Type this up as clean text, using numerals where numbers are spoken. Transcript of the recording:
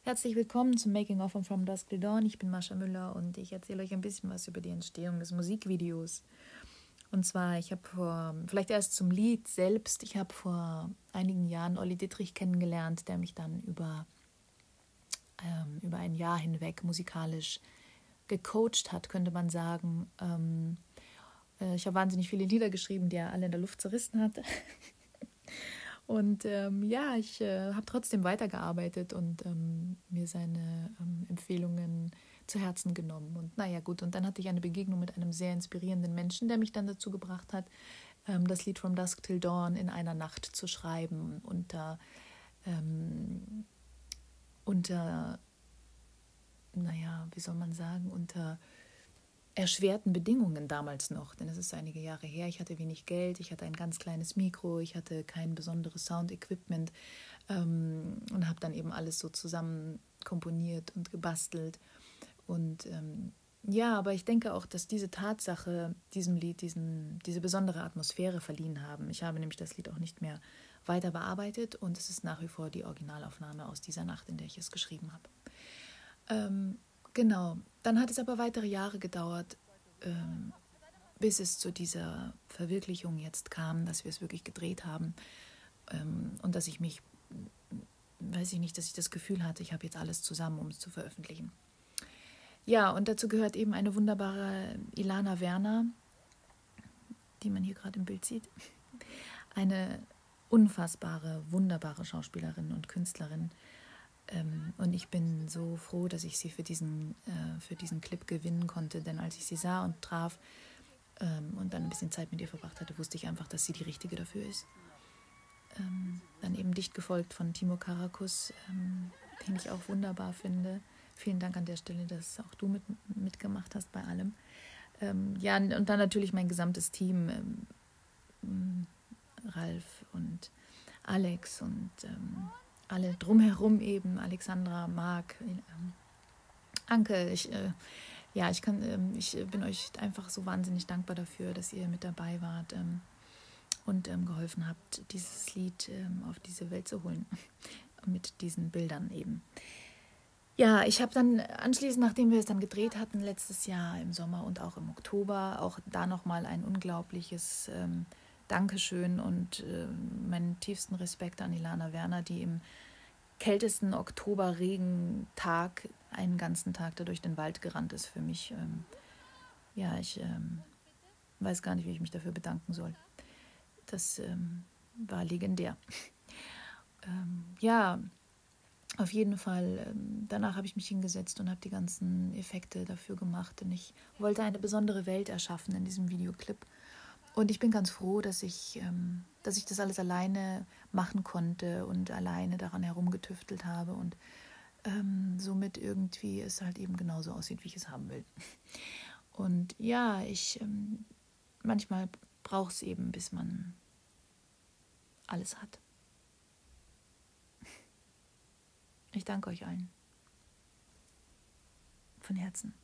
Herzlich willkommen zum Making of von From Dusk Till Dawn. Ich bin Mascha Müller und ich erzähle euch ein bisschen was über die Entstehung des Musikvideos. Und zwar, vielleicht erst zum Lied selbst, ich habe vor einigen Jahren Olli Dittrich kennengelernt, der mich dann über ein Jahr hinweg musikalisch gecoacht hat, könnte man sagen. Ich habe wahnsinnig viele Lieder geschrieben, die er alle in der Luft zerrissen hat. Und ich habe trotzdem weitergearbeitet und mir seine Empfehlungen zu Herzen genommen. Und naja, gut, und dann hatte ich eine Begegnung mit einem sehr inspirierenden Menschen, der mich dann dazu gebracht hat, das Lied From Dusk Till Dawn in einer Nacht zu schreiben, unter wie soll man sagen, unter erschwerten Bedingungen damals noch, denn es ist einige Jahre her. Ich hatte wenig Geld, ich hatte ein ganz kleines Mikro, ich hatte kein besonderes Sound-Equipment und habe dann eben alles so zusammen komponiert und gebastelt. Und aber ich denke auch, dass diese Tatsache diesem Lied diese besondere Atmosphäre verliehen haben. Ich habe nämlich das Lied auch nicht mehr weiter bearbeitet und es ist nach wie vor die Originalaufnahme aus dieser Nacht, in der ich es geschrieben habe. Genau, dann hat es aber weitere Jahre gedauert, bis es zu dieser Verwirklichung jetzt kam, dass wir es wirklich gedreht haben und dass ich dass ich das Gefühl hatte, ich habe jetzt alles zusammen, um es zu veröffentlichen. Ja, und dazu gehört eben eine wunderbare Ilana Werner, die man hier gerade im Bild sieht. Eine unfassbare, wunderbare Schauspielerin und Künstlerin. Und ich bin so froh, dass ich sie für diesen Clip gewinnen konnte, denn als ich sie sah und traf und dann ein bisschen Zeit mit ihr verbracht hatte, wusste ich einfach, dass sie die Richtige dafür ist. Dann eben dicht gefolgt von Timo Karakus, den ich auch wunderbar finde. Vielen Dank an der Stelle, dass auch du mitgemacht hast bei allem. Und dann natürlich mein gesamtes Team, Ralf und Alex und alle drumherum eben, Alexandra, Marc, Anke. Ich bin euch einfach so wahnsinnig dankbar dafür, dass ihr mit dabei wart und geholfen habt, dieses Lied auf diese Welt zu holen, mit diesen Bildern eben. Ja, ich habe dann anschließend, nachdem wir es dann gedreht hatten, letztes Jahr im Sommer und auch im Oktober, auch da nochmal ein unglaubliches Dankeschön und meinen tiefsten Respekt an Ilana Werner, die im kältesten Oktoberregentag einen ganzen Tag da durch den Wald gerannt ist für mich. Ich weiß gar nicht, wie ich mich dafür bedanken soll. Das war legendär. Auf jeden Fall, danach habe ich mich hingesetzt und habe die ganzen Effekte dafür gemacht. Und ich wollte eine besondere Welt erschaffen in diesem Videoclip. Und ich bin ganz froh, dass ich das alles alleine machen konnte und alleine daran herumgetüftelt habe und somit irgendwie es halt eben genauso aussieht, wie ich es haben will. Und ja, manchmal braucht es eben, bis man alles hat. Ich danke euch allen. Von Herzen.